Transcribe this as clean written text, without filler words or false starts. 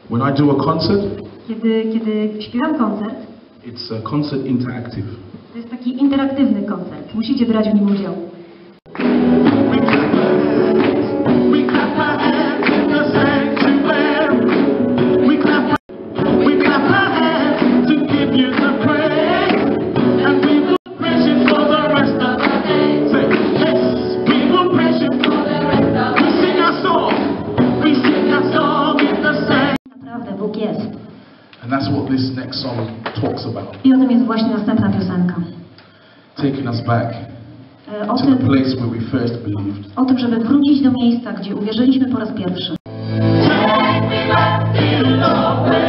When I do a concert, Kiedy śpiewam koncert, it's a concert interactive. to jest taki interaktywny koncert. Musicie brać w nim udział. Naprawdę, Bóg jest. And that's what this next song talks about. I o tym jest właśnie następna piosenka. Taking us back O to the tym, place where we first believed. o tym, żeby wrócić do miejsca, gdzie uwierzyliśmy po raz pierwszy. Take me back, dear Lord.